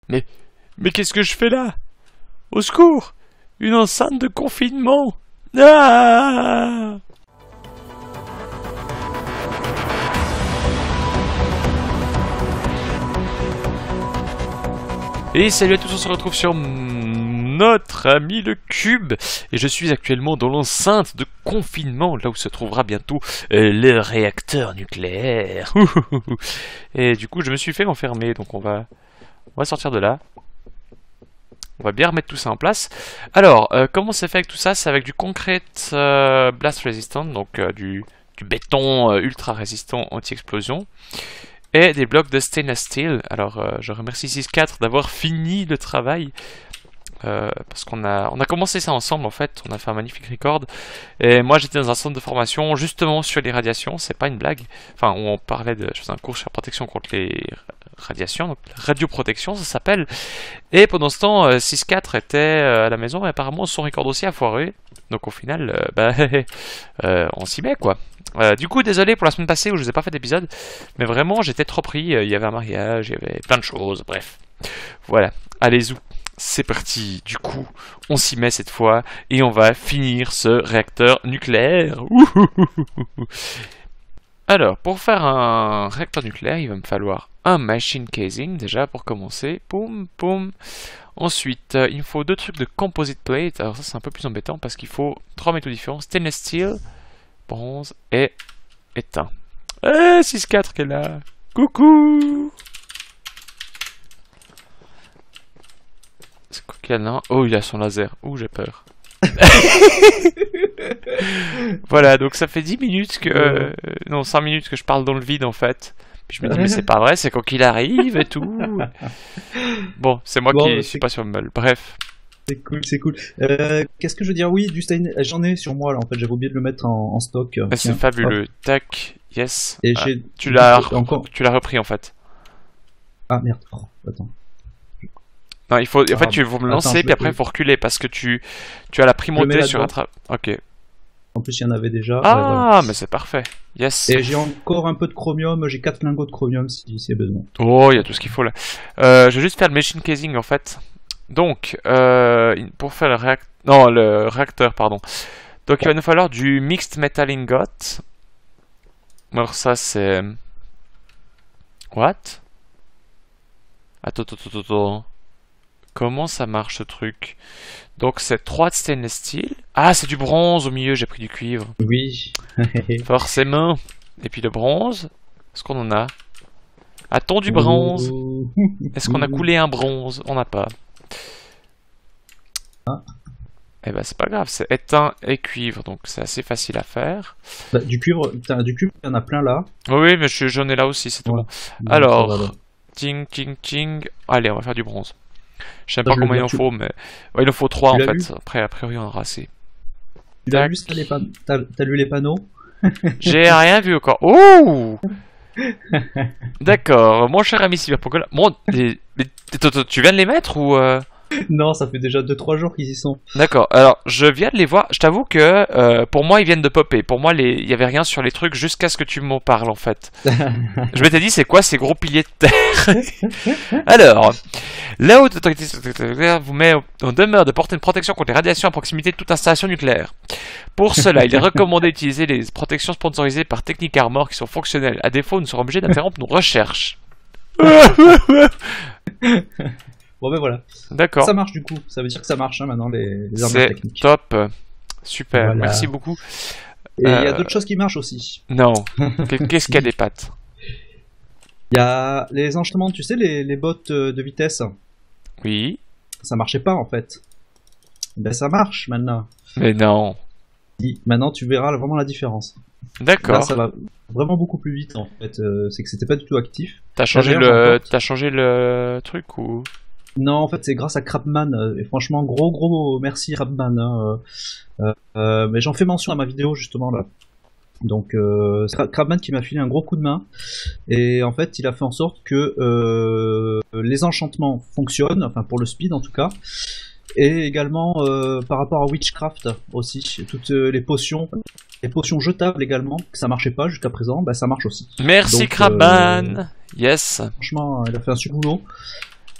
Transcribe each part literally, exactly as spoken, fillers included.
Mais, mais qu'est-ce que je fais là? Au secours! Une enceinte de confinement! Ah! Et salut à tous, on se retrouve sur notre ami le Cube. Et je suis actuellement dans l'enceinte de confinement, là où se trouvera bientôt euh, le réacteur nucléaire. Et du coup je me suis fait enfermer, donc on va, on va sortir de là. On va bien remettre tout ça en place. Alors, euh, comment c'est fait avec tout ça? C'est avec du concrete euh, blast resistant, donc euh, du, du béton euh, ultra résistant anti-explosion. Et des blocs de stainless steel. Alors, euh, je remercie six quatre d'avoir fini le travail. Euh, parce qu'on a, on a commencé ça ensemble en fait. On a fait un magnifique record. Et moi, j'étais dans un centre de formation justement sur les radiations. C'est pas une blague. Enfin, où on parlait de. Je faisais un cours sur la protection contre les radiations. Donc, radioprotection, ça s'appelle. Et pendant ce temps, euh, six quatre était euh, à la maison. Et apparemment, son record aussi a foiré. Donc, au final, euh, bah, euh, on s'y met quoi. Euh, du coup, désolé pour la semaine passée où je vous ai pas fait d'épisode, mais vraiment j'étais trop pris, il y avait un mariage, il y avait plein de choses, bref. Voilà, allez-y, c'est parti. Du coup, on s'y met cette fois et on va finir ce réacteur nucléaire. Alors, pour faire un réacteur nucléaire, il va me falloir un machine casing déjà pour commencer. Poum, poum. Ensuite, euh, il me faut deux trucs de composite plate. Alors ça c'est un peu plus embêtant parce qu'il faut trois métaux différents. Stainless steel, bronze et étain. Eh, six quatre qui est là. Coucou. C'est quoi qu'il y a là? Oh, il a son laser. Ouh, j'ai peur. Voilà, donc ça fait dix minutes que... Euh, non, cinq minutes que je parle dans le vide en fait. Puis je me dis, mais c'est pas vrai, c'est quand qu'il arrive et tout. Bon, c'est moi bon, qui suis pas sur le meule. Bref. C'est cool, c'est cool. Euh, Qu'est-ce que je veux dire? Oui, du stain, j'en ai sur moi là. En fait, j'avais oublié de le mettre en, en stock. C'est fabuleux. Hop. Tac, yes. Et ah, j'ai tu l'as encore... tu l'as repris en fait. Ah merde. Oh, attends. Non, il faut. En ah, fait, tu vas me lancer, attends, puis après, il faut reculer parce que tu, tu as la primauté sur un tra... Ok. En plus, il y en avait déjà. Ah, ouais, voilà. Mais c'est parfait. Yes. Et j'ai encore un peu de chromium. J'ai quatre lingots de chromium si c'est besoin. Oh, il y a tout ce qu'il faut là. Euh, je vais juste faire le machine casing en fait. Donc, euh, pour faire le réacteur, non, le réacteur, pardon. Donc, il va nous falloir du mixed metal ingot. Alors ça, c'est what? Attends, attends, attends, attends. Comment ça marche ce truc? Donc, c'est trois de stainless steel. Ah, c'est du bronze au milieu. J'ai pris du cuivre. Oui. Forcément. Et puis le bronze. Est-ce qu'on en a? A-t-on du bronze? Est-ce qu'on a coulé un bronze? On n'a pas. Ah. Eh ben c'est pas grave, c'est étain et cuivre, donc c'est assez facile à faire. Bah, du cuivre, du cuivre, il y en a plein là. Oui, mais j'en ai là aussi, c'est tout ouais. bon. Alors, ting, ting, ting. Allez, on va faire du bronze. Je sais pas combien il en faut, mais ouais, il en faut trois en fait. Lu Après, a priori, on en aura assez. Tu as lu, les pan... lu les panneaux? J'ai rien vu encore. Oh. D'accord, mon cher ami Cyberpunk. Bon, les... Les... tu viens de les mettre ou euh... Non, ça fait déjà deux trois jours qu'ils y sont. D'accord, alors je viens de les voir. Je t'avoue que euh, pour moi ils viennent de popper. Pour moi il n'y avait rien sur les trucs jusqu'à ce que tu m'en parles en fait. Je m'étais dit c'est quoi ces gros piliers de terre? Alors, la haute autorité vous met en demeure de porter une protection contre les radiations à proximité de toute installation nucléaire. Pour cela, il est recommandé d'utiliser les protections sponsorisées par Technic Armor qui sont fonctionnelles. À défaut, nous serons obligés d'interrompre nos recherches. Bon ben voilà. D'accord. Ça marche du coup. Ça veut dire que ça marche hein, maintenant les, les armes techniques. C'est top. Super. Voilà. Merci beaucoup. Et il euh... y a d'autres choses qui marchent aussi. Non. Qu'est-ce qu'il y a des pattes? Il y a les enchaînements, tu sais, les, les bottes de vitesse. Oui. Ça marchait pas en fait. Ben ça marche maintenant. Mais non. Maintenant tu verras vraiment la différence. D'accord. Là ça va vraiment beaucoup plus vite en fait. Euh, c'est que c'était pas du tout actif. T'as changé le, t'as changé le truc ou? Non, en fait, c'est grâce à Crabman. Et franchement, gros, gros merci Crabman. Hein. Euh, euh, mais j'en fais mention à ma vidéo, justement, là. Donc, euh, c'est Crabman qui m'a filé un gros coup de main. Et en fait, il a fait en sorte que euh, les enchantements fonctionnent, enfin, pour le speed, en tout cas. Et également, euh, par rapport à Witchcraft, aussi. Toutes les potions, les potions jetables également, que ça marchait pas jusqu'à présent, bah, ça marche aussi. Merci Donc, Crabman. Euh, yes. Franchement, il a fait un super boulot.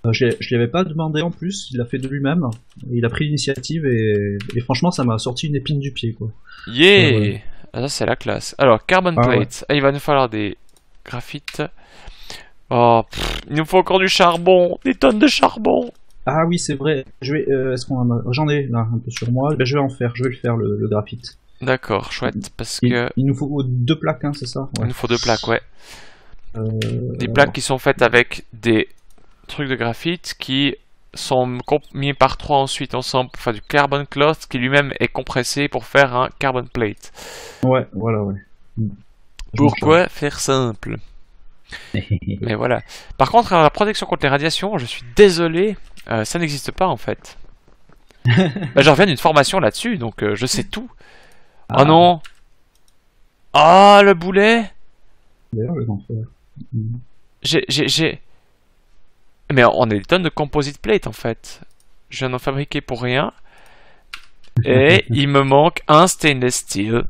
Euh, je je lui avais pas demandé en plus, il l'a fait de lui-même. Il a pris l'initiative et, et franchement, ça m'a sorti une épine du pied, quoi. Yeah, Ouais. ah, ça c'est la classe. Alors, carbon Ah ouais. plate. Ah, il va nous falloir des graphites. Oh, pff, il nous faut encore du charbon. Des tonnes de charbon. Ah oui, c'est vrai. Je vais, euh, est-ce qu'on en a... J'en ai là un peu sur moi. Ben, je vais en faire. Je vais le faire le, le graphite. D'accord, chouette. Parce Il, que il nous faut deux plaques, hein, c'est ça? il Ouais. nous faut deux plaques, ouais. Euh, Des plaques qui sont faites avec des trucs de graphite qui sont mis par trois ensuite ensemble pour faire du carbon cloth qui lui-même est compressé pour faire un carbon plate. Ouais, voilà, ouais. Je Pourquoi faire simple? Mais voilà. Par contre, la protection contre les radiations, je suis désolé, euh, ça n'existe pas en fait. Bah, je reviens d'une formation là-dessus, donc euh, je sais tout. Ah. Oh non! Ah, le boulet! D'ailleurs, je vais en faire. J'ai, j'ai, j'ai... Mais on a des tonnes de composite plate en fait. Je viens d'en fabriquer pour rien. Et il me manque un stainless steel.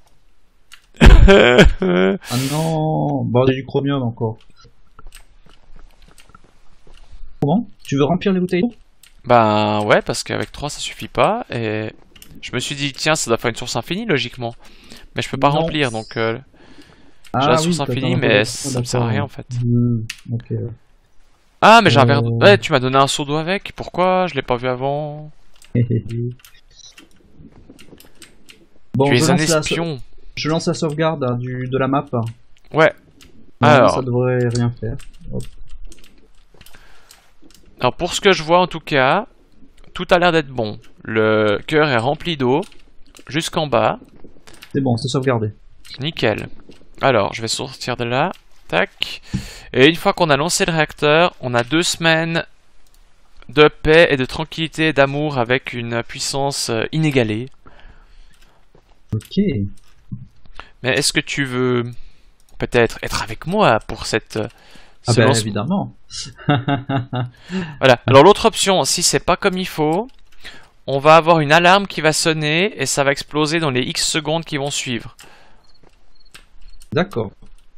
Ah non! Bon, j'ai du chromium encore. Comment? Tu veux remplir les bouteilles d'eau? Ben ouais, parce qu'avec trois ça suffit pas. Et je me suis dit, tiens, ça doit faire une source infinie logiquement. Mais je peux pas Non. remplir donc. Euh, Ah, j'ai la oui, source t'as infinie, pas- mais ah, ça me sert à rien en fait. Hmm, ok. Ah, mais j'ai un verre d'eau. Euh. Ouais, tu m'as donné un seau d'eau avec. Pourquoi? Je l'ai pas vu avant. Bon, Tu je es un lance, la, espion. je lance la sauvegarde hein, du, de la map. Ouais. Non, Alors. ça devrait rien faire. Hop. Alors pour ce que je vois en tout cas, tout a l'air d'être bon. Le cœur est rempli d'eau jusqu'en bas. C'est bon, c'est sauvegardé. Nickel. Alors je vais sortir de là. Tac. Et une fois qu'on a lancé le réacteur, on a deux semaines de paix et de tranquillité et d'amour avec une puissance euh, inégalée. Ok. Mais est-ce que tu veux peut-être être avec moi pour cette... euh, Ah ce ben lancement? évidemment. Voilà. Alors l'autre option, si c'est pas comme il faut, on va avoir une alarme qui va sonner et ça va exploser dans les X secondes qui vont suivre. D'accord.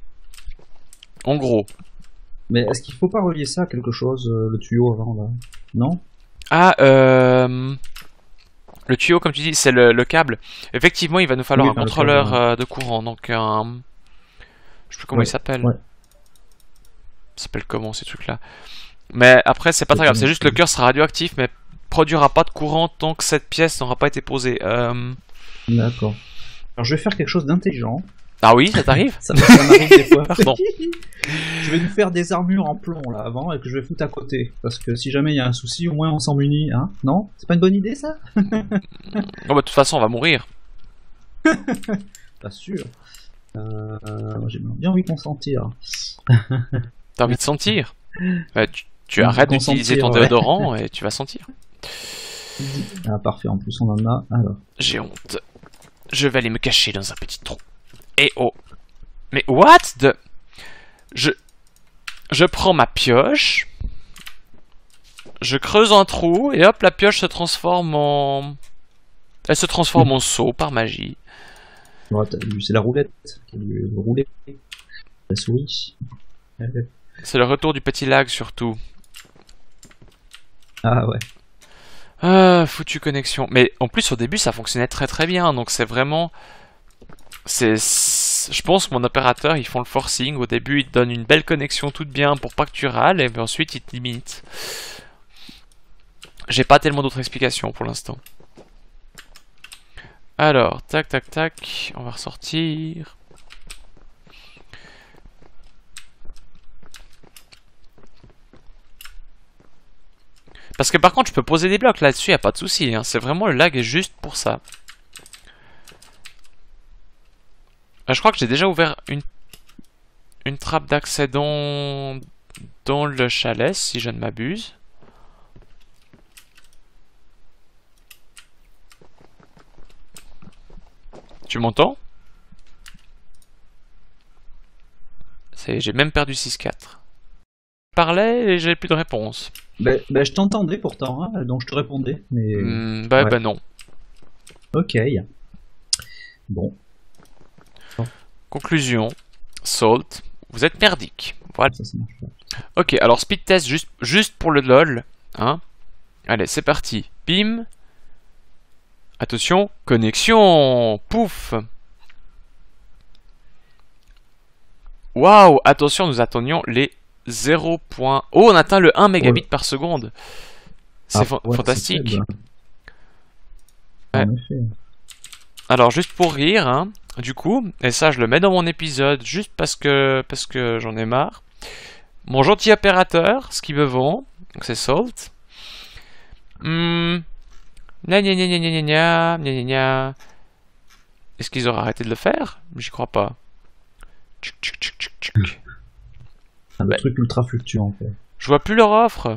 En gros. Mais est-ce qu'il faut pas relier ça à quelque chose, euh, le tuyau avant là? Non? Ah, euh... le tuyau, comme tu dis, c'est le, le câble. Effectivement, il va nous falloir Oui, un ben, le contrôleur câble, ouais. euh, de courant. Donc un... Je sais plus comment Ouais, il s'appelle. ouais. Ça s'appelle comment ces trucs-là? Mais après, c'est pas très grave. C'est juste le cœur sera radioactif, mais produira pas de courant tant que cette pièce n'aura pas été posée. Euh... D'accord. Alors je vais faire quelque chose d'intelligent. Ah oui, ça t'arrive? Ça, ça m'arrive des fois. Pardon. Je vais nous faire des armures en plomb là avant et que je vais foutre à côté. Parce que si jamais il y a un souci, au moins on s'en munit, hein? Non? C'est pas une bonne idée ça? Bon, bah, de toute façon, on va mourir. Pas sûr. Euh, J'ai bien envie de consentir. T'as envie de sentir? Bah, tu, tu Envie de arrêtes consentir, d'utiliser ton ouais. déodorant et tu vas sentir. Ah parfait, en plus on en a. Alors. J'ai honte. Je vais aller me cacher dans un petit trou. Et oh. Mais what the... Je... Je prends ma pioche. Je creuse un trou et hop, la pioche se transforme en... Elle se transforme en seau par magie. Ouais, t'as vu, c'est la roulette qui a dû rouler. La souris. C'est le retour du petit lag surtout. Ah ouais. Ah, foutue connexion. Mais en plus, au début, ça fonctionnait très très bien. Donc c'est vraiment... C'est... Je pense que mon opérateur, ils font le forcing. Au début, ils te donnent une belle connexion toute bien pour pas que tu râles. Et puis ensuite, ils te limitent. J'ai pas tellement d'autres explications pour l'instant. Alors, tac, tac, tac. On va ressortir. Parce que par contre, je peux poser des blocs là-dessus, y a pas de souci. Hein. C'est vraiment le lag est juste pour ça. Je crois que j'ai déjà ouvert une, une trappe d'accès dans... dans le chalet, si je ne m'abuse. Tu m'entends? J'ai même perdu six quatre. Je parlais et j'ai plus de réponse. Ben, ben je t'entendais pourtant, hein, donc je te répondais. Mais... Mmh, bah, ouais. bah non. Ok. Bon. Conclusion. Salt. vous êtes merdique. Voilà. Ça, ça marche pas. Ok, alors speed test juste, juste pour le lol. Hein. Allez, c'est parti. Bim. Attention, connexion. Pouf. Waouh, attention, nous attendions les zéro. Oh, on atteint le un mégabit ouais. par seconde. C'est ah, fa ouais, fantastique. Ouais. Ouais. Alors, juste pour rire, hein, du coup, et ça, je le mets dans mon épisode juste parce que, parce que j'en ai marre. Mon gentil opérateur, ce qu'il me vend, donc c'est Salt. Hum. Gna gna gna gna gna gna gna gna. Est-ce qu'ils auraient arrêté de le faire? J'y crois pas. Tchuk, tchuk, tchuk, tchuk, tchuk. Un bah, truc ultra fluctuant en fait. Je vois plus leur offre.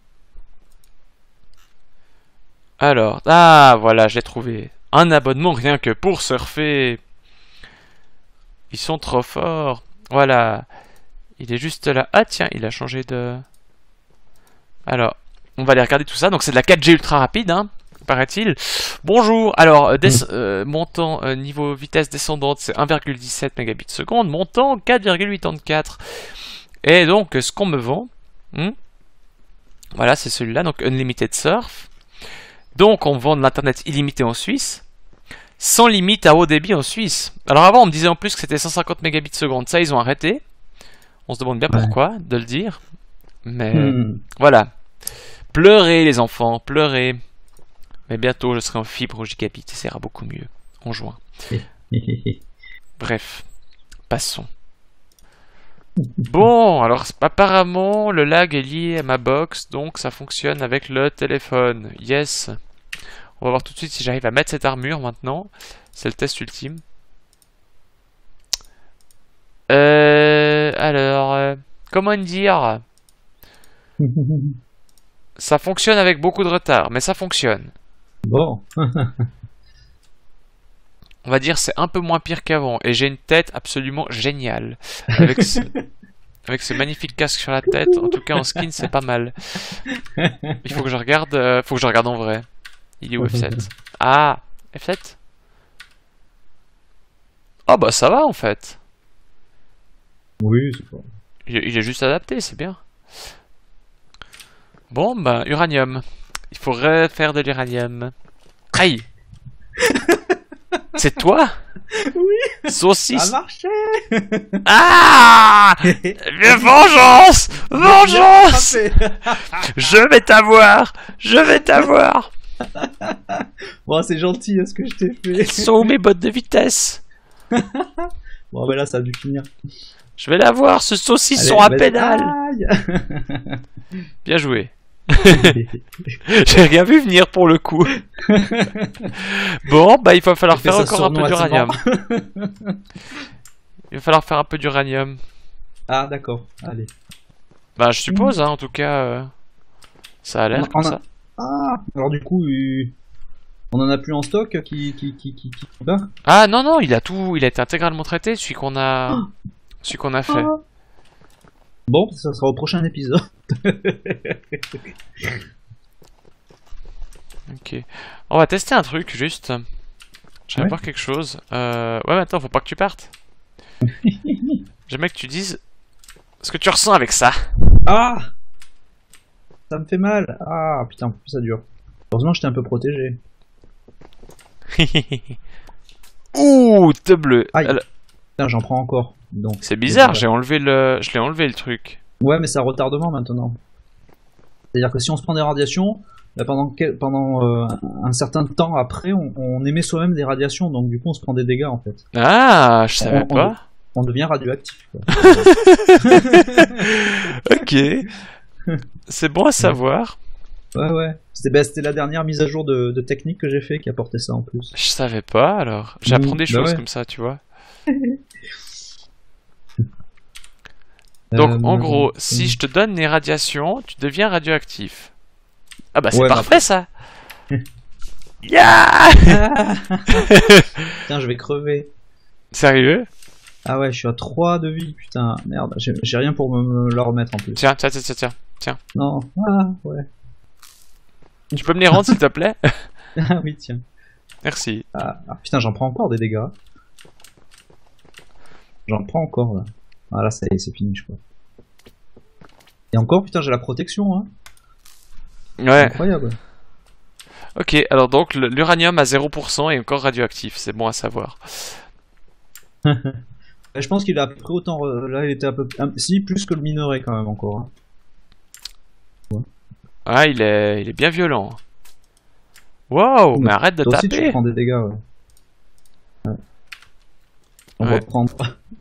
Alors, ah voilà, j'ai trouvé. Un abonnement rien que pour surfer. Ils sont trop forts. Voilà. Il est juste là. Ah tiens, il a changé de... Alors, on va aller regarder tout ça. Donc c'est de la quatre G ultra rapide, hein, paraît-il. Bonjour. Alors, des... mmh. euh, montant, euh, niveau vitesse descendante, c'est un virgule dix-sept mégabits seconde. Montant, quatre virgule quatre-vingt-quatre. Et donc, ce qu'on me vend... Hmm, voilà, c'est celui-là. Donc, Unlimited Surf. Donc, on vend de l'internet illimité en Suisse. Sans limite à haut débit en Suisse. Alors avant, on me disait en plus que c'était cent cinquante mégabits seconde. Ça, ils ont arrêté. On se demande bien pourquoi ouais. de le dire. Mais hmm. voilà. Pleurez, les enfants, pleurez. Mais bientôt, je serai en fibre au gigabit. Ça ira beaucoup mieux. En juin. Bref. Passons. Bon, alors apparemment, le lag est lié à ma box. Donc, ça fonctionne avec le téléphone. Yes. On va voir tout de suite si j'arrive à mettre cette armure maintenant. C'est le test ultime. Euh, alors, euh, comment dire? Ça fonctionne avec beaucoup de retard, mais ça fonctionne. Bon. On va dire c'est un peu moins pire qu'avant. Et j'ai une tête absolument géniale. Avec ce, avec ce magnifique casque sur la tête. En tout cas, en skin, c'est pas mal. Il faut que je regarde, euh, faut que je regarde en vrai. Il est où F sept? Ah, F sept? Oh bah ça va en fait. Oui, c'est pas... Il, il est juste adapté, c'est bien. Bon, bah, uranium. Il faudrait faire de l'uranium. Aïe. C'est toi? Oui. Saucisse. Ça marchait. Ah. Vengeance. Vengeance. Je vais t'avoir. Je vais t'avoir. Bon, c'est gentil hein, ce que je t'ai fait. Sont où mes bottes de vitesse? Bon, ben là, ça a dû finir. Je vais l'avoir, ce saucisson à pédale. Bien joué. J'ai rien vu venir pour le coup. Bon, bah il va falloir faire encore un peu d'uranium. Il va falloir faire un peu d'uranium. Ah, d'accord, allez. Bah, je suppose, hein, en tout cas, euh, ça a l'air comme a... ça. Ah, alors du coup, euh... on en a plus en stock qui qui qui qui, qui... Ah non non, il a tout, il a été intégralement traité, celui qu'on a, oh. celui qu'on a fait. Oh. Bon, ça sera au prochain épisode. Ok, on va tester un truc juste. J'aimerais ouais. voir quelque chose. Euh... Ouais, maintenant faut pas que tu partes. J'aimerais que tu dises ce que tu ressens avec ça. Ah, ça me fait mal. Ah putain, plus ça dure. Heureusement, j'étais un peu protégé. Ouh, te bleu. Aïe. Alors... Putain, j'en prends encore. Donc. C'est bizarre, j'ai enlevé le, je l'ai enlevé le truc. Ouais, mais c'est un retardement maintenant. C'est-à-dire que si on se prend des radiations, là, pendant quel... pendant euh, un certain temps après, on, on émet soi-même des radiations, donc du coup, on se prend des dégâts en fait. Ah, je savais on, pas. On, on devient radioactif. Ok. C'est bon à savoir. Ouais, ouais. C'était bah, la dernière mise à jour de, de technique que j'ai fait qui apportait ça en plus. Je savais pas alors. J'apprends mmh, des bah choses ouais. comme ça, tu vois. Donc, euh, en gros, euh, si je te donne les radiations, tu deviens radioactif. Ah bah c'est ouais, parfait ça. Yeah. Putain, je vais crever. Sérieux? Ah ouais, je suis à trois de vie, putain. Merde, j'ai rien pour me, me la remettre en plus. Tiens, tiens, tiens, tiens, tiens. tiens. Non, ah, ouais. Tu peux me les rendre s'il te plaît? Ah oui, tiens. Merci. Ah, ah putain, j'en prends encore des dégâts. J'en prends encore là. Ah là, ça y est, c'est fini, je crois. Et encore, putain, j'ai la protection, hein. Ouais. Incroyable. Ok, alors donc le- l'uranium à zéro pour cent est encore radioactif, c'est bon à savoir. Je pense qu'il a à peu près autant. re- Là, il était un peu. un- Si, plus que le minerai quand même encore. hein. Ah, il est, il est bien violent. Wow, mais arrête de Toi aussi, tu taper. prends des dégâts, ouais. Ouais. On Ouais. va prendre.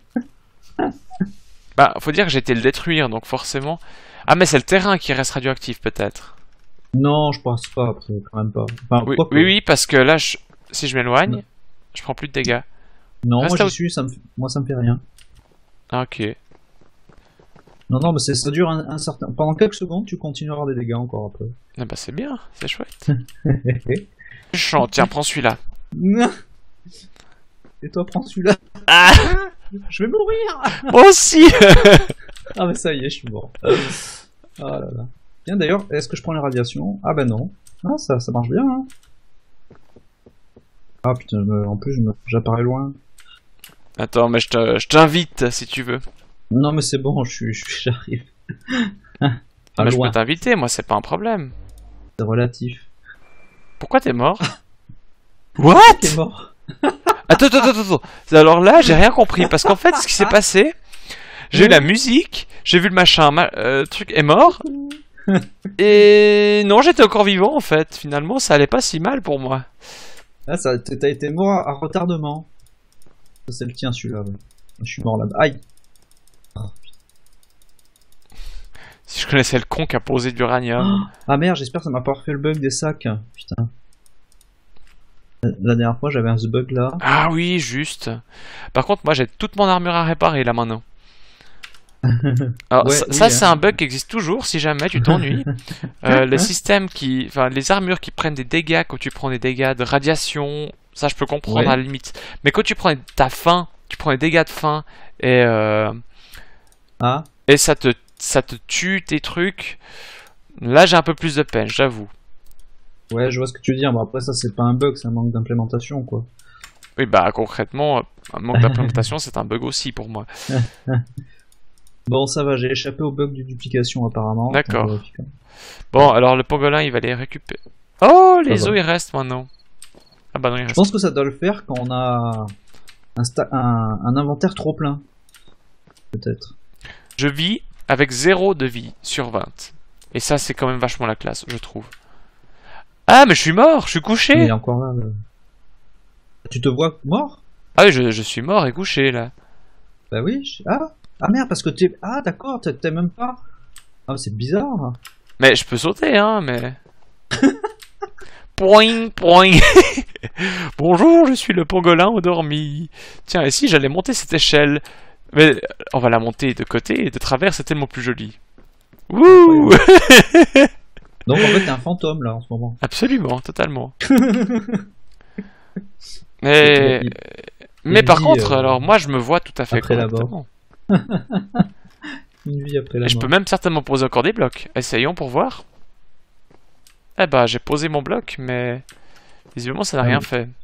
Bah, faut dire que j'ai été le détruire, donc forcément... Ah, mais c'est le terrain qui reste radioactif, peut-être. Non, je pense pas, après, quand même pas. Enfin, Oui, quoi que- oui, oui, parce que là, je- si je m'éloigne, Non. je prends plus de dégâts. Non, Reste moi là où- j'y suis, ça me... moi ça me fait rien. Ah, ok. Non, non, mais c'est- ça dure un, un certain. Pendant quelques secondes, tu continues à avoir des dégâts encore après. Ah bah c'est bien, c'est chouette. Je chante, tiens, prends celui-là. Et toi, prends celui-là. Ah, Je vais mourir. moi aussi. Ah, mais ça y est, je suis mort. Ah là là. Bien d'ailleurs, est-ce que je prends les radiations? Ah bah non. Ah, ça, ça marche bien, hein. Ah putain, je me- en plus, je me- j'apparais loin. Attends, mais je te- je t'invite, si tu veux. Non, mais c'est bon, je suis, je suis- j'arrive. Ah, Pas mais je loin, peux t'inviter, moi, c'est pas un problème. c'est relatif. Pourquoi t'es mort? What? T'es mort. Attends, attends, attends, attends. Alors là, j'ai rien compris, parce qu'en fait, ce qui s'est passé, j'ai eu la musique, j'ai vu le machin, ma- euh, truc est mort, et non, j'étais encore vivant, en fait. Finalement, ça allait pas si mal pour moi. Ah, ça, t'as été mort à retardement. Ça, c'est le tien, celui-là, ouais. Je suis mort là-bas. Aïe. Si je connaissais le con qui a posé de l'uranium. Ah merde, j'espère que ça m'a pas refait le bug des sacs. Putain. La dernière fois, j'avais un ce bug là. Ah oui, juste. Par contre, moi, j'ai toute mon armure à réparer, là, maintenant. Alors, Ouais, ça, oui, ça, hein. c'est un bug qui existe toujours, si jamais tu t'ennuies. Euh, les systèmes qui... Enfin, les armures qui prennent des dégâts quand tu prends des dégâts de radiation, ça, je peux comprendre Ouais. à la limite. Mais quand tu prends ta faim, tu prends des dégâts de faim, et... Euh, Ah, et ça te, ça te tue tes trucs. Là, j'ai un peu plus de peine, j'avoue. ouais, je vois ce que tu veux dire. Bon, après, ça, c'est pas un bug, c'est un manque d'implémentation, quoi. Oui, bah, concrètement, un manque d'implémentation, c'est un bug aussi pour moi. Bon, ça va, j'ai échappé au bug de duplication, apparemment. D'accord. On va vérifier. Bon, alors le pangolin, il va les récupérer. Oh, les Ça va. os, ils restent maintenant. Ah bah non, ils Je restent. pense que ça doit le faire quand on a un, sta- un, un inventaire trop plein. Peut-être. Je vis avec zéro de vie sur vingt. Et ça, c'est quand même vachement la classe, je trouve. Ah, mais je suis mort, je suis Mais couché. il est encore là. le- Tu te vois mort? Ah oui, je, je suis mort et couché, là. Bah oui. je- Ah, ah merde, parce que t'es. Ah, d'accord, t'es t'es même pas. Ah, c'est bizarre. Mais je peux sauter, hein, mais... Poing, poing. Bonjour, je suis le pangolin endormi. Tiens, et si j'allais monter cette échelle? Mais on va la monter de côté et de travers, c'est tellement plus joli. Wouh. Donc en fait, t'es un fantôme là en ce moment. Absolument, totalement. Mais, Il- mais il par dit, contre, euh, alors moi je me vois tout à fait après la mort. correctement. Une vie après la Et je mort. peux même certainement poser encore des blocs. Essayons pour voir. Eh bah, j'ai posé mon bloc, mais visiblement ça n'a Ah rien oui. fait.